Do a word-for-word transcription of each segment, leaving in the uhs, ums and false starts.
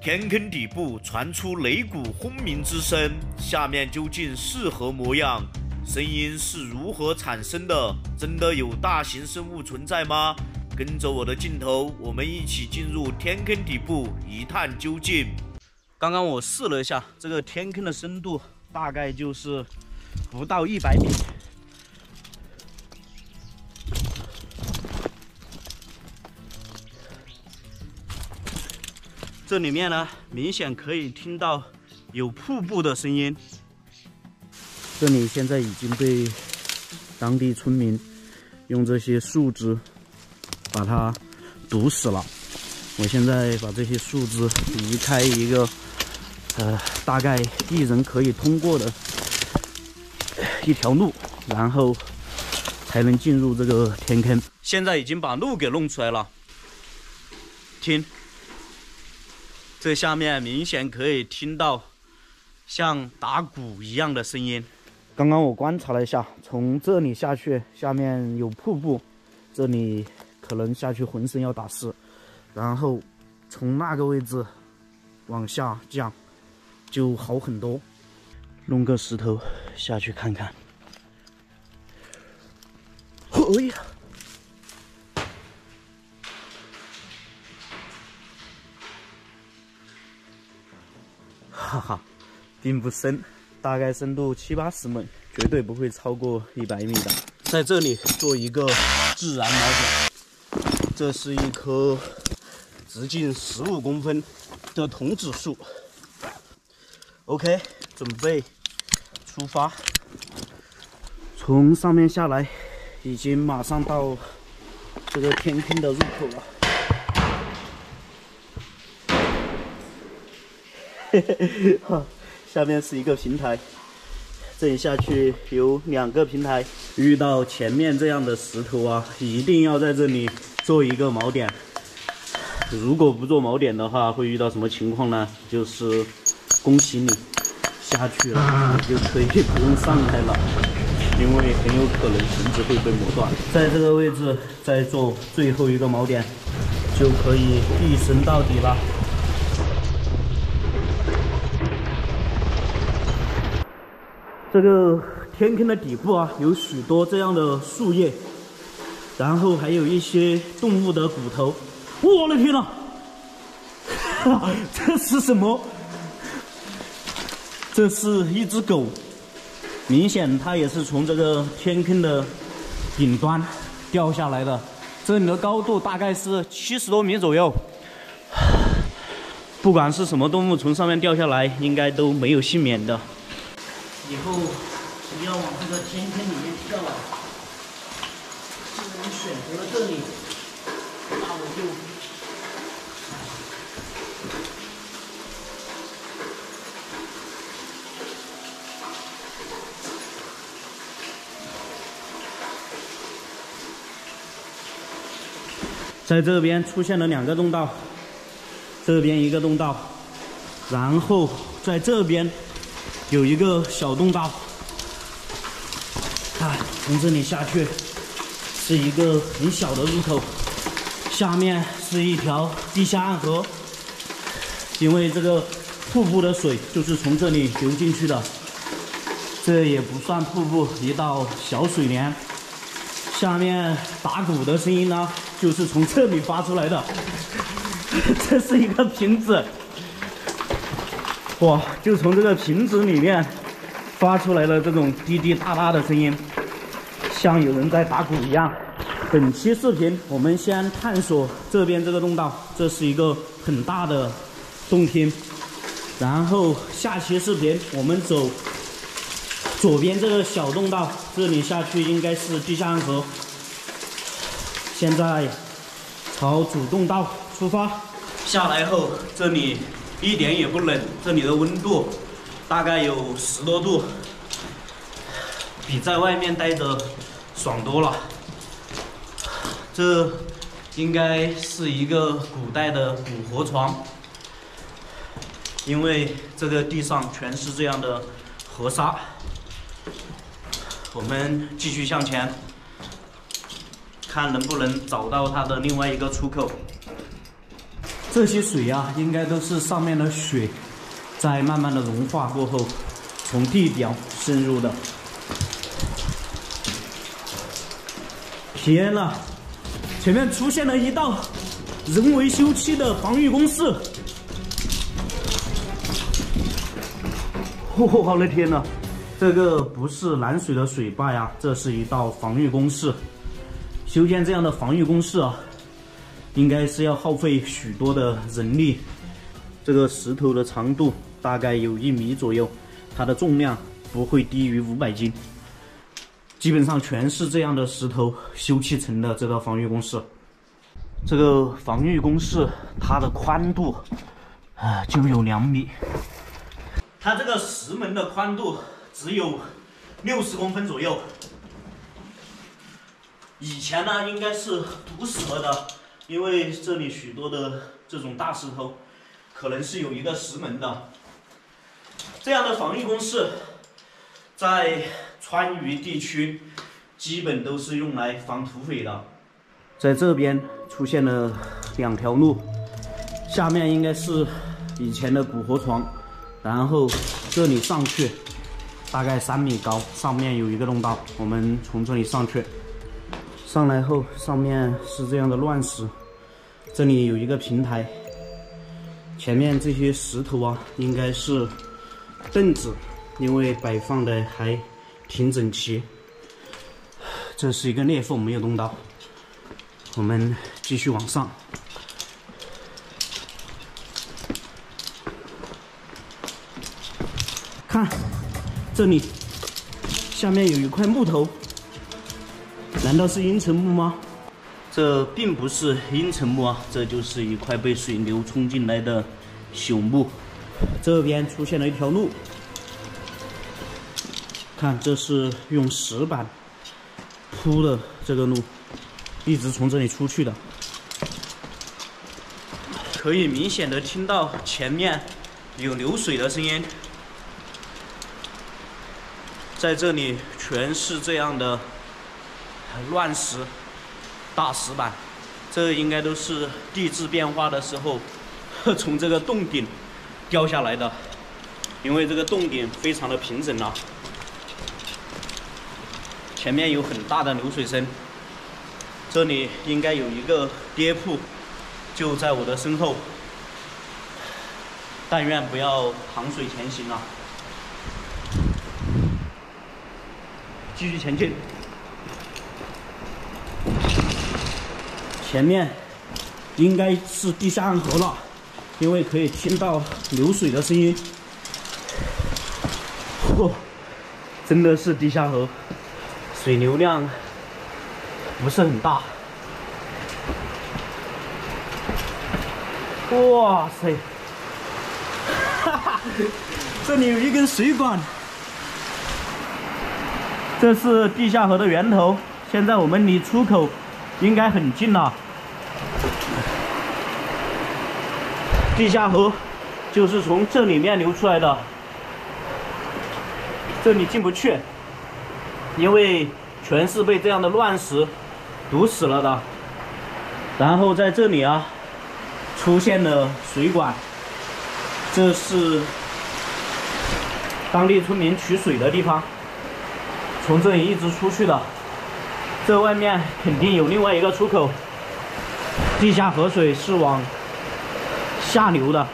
天坑底部传出擂鼓轰鸣之声，下面究竟是何模样？声音是如何产生的？真的有大型生物存在吗？跟着我的镜头，我们一起进入天坑底部一探究竟。刚刚我试了一下，这个天坑的深度大概就是不到一百米。 这里面呢，明显可以听到有瀑布的声音。这里现在已经被当地村民用这些树枝把它堵死了。我现在把这些树枝移开一个，呃，大概一人可以通过的一条路，然后才能进入这个天坑。现在已经把路给弄出来了，听。 这下面明显可以听到像打鼓一样的声音。刚刚我观察了一下，从这里下去，下面有瀑布，这里可能下去浑身要打湿。然后从那个位置往下降，就好很多。弄个石头下去看看。哎呀！ 哈哈，并不深，大概深度七八十米，绝对不会超过一百米的。在这里做一个自然锚点，这是一棵直径十五公分的桐子树。OK， 准备出发。从上面下来，已经马上到这个天坑的入口了。 下面是一个平台，这里下去有两个平台。遇到前面这样的石头啊，一定要在这里做一个锚点。如果不做锚点的话，会遇到什么情况呢？就是恭喜你下去了，你就可以不用上来了，因为很有可能绳子会被磨断。在这个位置再做最后一个锚点，就可以一绳到底了。 这个天坑的底部啊，有许多这样的树叶，然后还有一些动物的骨头。我的天呐，这是什么？这是一只狗，明显它也是从这个天坑的顶端掉下来的。这里的高度大概是七十多米左右。不管是什么动物从上面掉下来，应该都没有幸免的。 以后只要往这个天坑里面跳啊，既然选择了这里，那我就在这边出现了两个洞道，这边一个洞道，然后在这边。 有一个小洞道，啊，从这里下去是一个很小的入口，下面是一条地下暗河，因为这个瀑布的水就是从这里流进去的，这也不算瀑布，一道小水帘。下面打鼓的声音呢，就是从这里发出来的，这是一个瓶子。 哇！就从这个瓶子里面发出来了这种滴滴答答的声音，像有人在打鼓一样。本期视频我们先探索这边这个洞道，这是一个很大的洞厅。然后下期视频我们走左边这个小洞道，这里下去应该是地下暗河。现在朝主洞道出发。下来后，这里。 一点也不冷，这里的温度大概有十多度，比在外面待着爽多了。这应该是一个古代的古河床，因为这个地上全是这样的河沙。我们继续向前，看能不能找到它的另外一个出口。 这些水啊，应该都是上面的雪在慢慢的融化过后，从地表渗入的。天呐，前面出现了一道人为修砌的防御工事。哦，我的天呐，这个不是拦水的水坝呀，这是一道防御工事。修建这样的防御工事啊，应该是要耗费许多的人力。这个石头的长度大概有一米左右，它的重量不会低于五百斤。基本上全是这样的石头修砌成的这道防御工事。这个防御工事它的宽度啊就有两米，它这个石门的宽度只有六十公分左右。以前呢应该是堵死了的，因为这里许多的这种大石头可能是有一个石门的。这样的防御工事在川渝地区基本都是用来防土匪的。在这边出现了两条路，下面应该是以前的古河床，然后这里上去大概三米高，上面有一个洞道，我们从这里上去。上来后，上面是这样的乱石，这里有一个平台，前面这些石头啊，应该是凳子，因为摆放的还挺整齐。这是一个裂缝，没有洞道。我们继续往上，看这里下面有一块木头。难道是阴沉木吗？这并不是阴沉木啊，这就是一块被水流冲进来的朽木。这边出现了一条路，看这是用石板铺的这个路，一直从这里出去的。可以明显的听到前面有流水的声音，在这里全是这样的乱石、大石板，这应该都是地质变化的时候从这个洞顶掉下来的，因为这个洞顶非常的平整啊。前面有很大的流水声，这里应该有一个跌铺，就在我的身后，但愿不要淌水前行啊！继续前进。前面应该是地下暗河了，因为可以听到流水的声音。嚯，真的是地下河，水流量不是很大。哇塞，哈哈，这里有一根水管，这是地下河的源头。现在我们离出口应该很近了。地下河就是从这里面流出来的，这里进不去，因为全是被这样的乱石堵死了的。然后在这里啊，出现了水管，这是当地村民取水的地方，从这里一直出去的。这外面肯定有另外一个出口，地下河水是往下流的，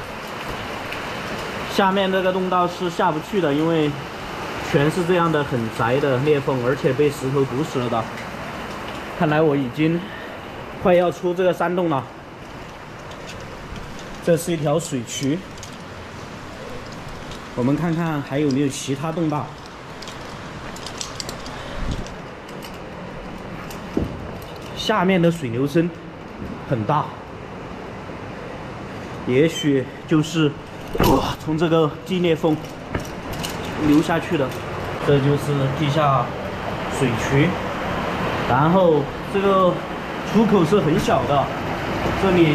下面这个洞道是下不去的，因为全是这样的很窄的裂缝，而且被石头堵死了的。看来我已经快要出这个山洞了。这是一条水渠，我们看看还有没有其他洞道。下面的水流声很大，也许就是哇从这个地裂缝流下去的。这就是地下水渠，然后这个出口是很小的，这里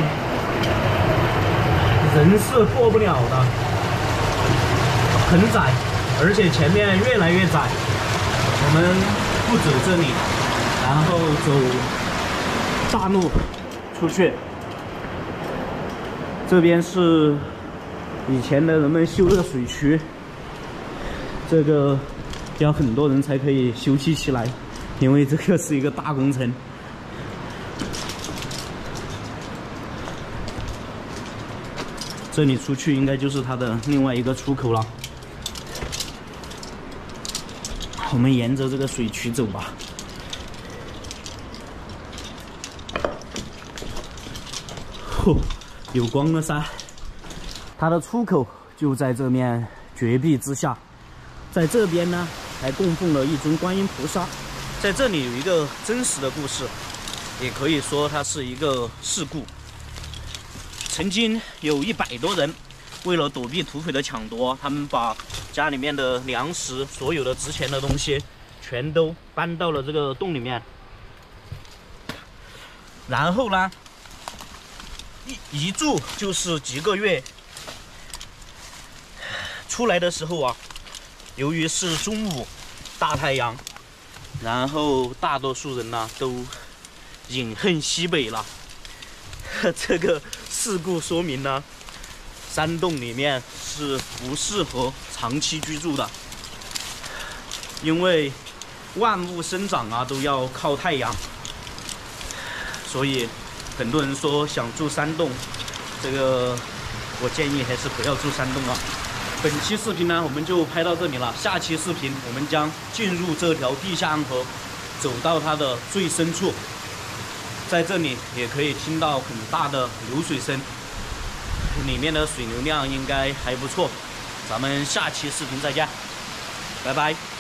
人是过不了的，很窄，而且前面越来越窄。我们不走这里，然后走大路出去。 这边是以前的人们修的水渠，这个要很多人才可以修葺起来，因为这个是一个大工程。这里出去应该就是它的另外一个出口了。我们沿着这个水渠走吧。嚯，有光了噻！它的出口就在这面绝壁之下，在这边呢还供奉了一尊观音菩萨。在这里有一个真实的故事，也可以说它是一个事故。曾经有一百多人为了躲避土匪的抢夺，他们把家里面的粮食、所有的值钱的东西全都搬到了这个洞里面。然后呢，一一住就是几个月。出来的时候啊，由于是中午，大太阳，然后大多数人呢都饮恨西北了。这个事故说明呢，山洞里面是不适合长期居住的，因为万物生长啊都要靠太阳，所以很多人说想住山洞，这个我建议还是不要住山洞了。本期视频呢，我们就拍到这里了。下期视频我们将进入这条地下暗河，走到它的最深处，在这里也可以听到很大的流水声，里面的水流量应该还不错。咱们下期视频再见，拜拜。